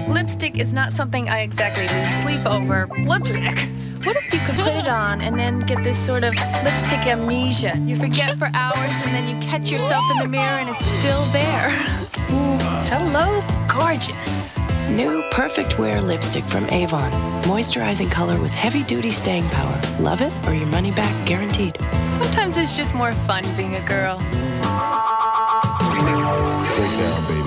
Lipstick is not something I exactly lose sleep over. Lipstick? What if you could put it on and then get this sort of lipstick amnesia? You forget for hours and then you catch yourself in the mirror and it's still there. Ooh, hello, gorgeous. New Perfect Wear lipstick from Avon. Moisturizing color with heavy-duty staying power. Love it or your money back guaranteed. Sometimes it's just more fun being a girl. Break down, baby.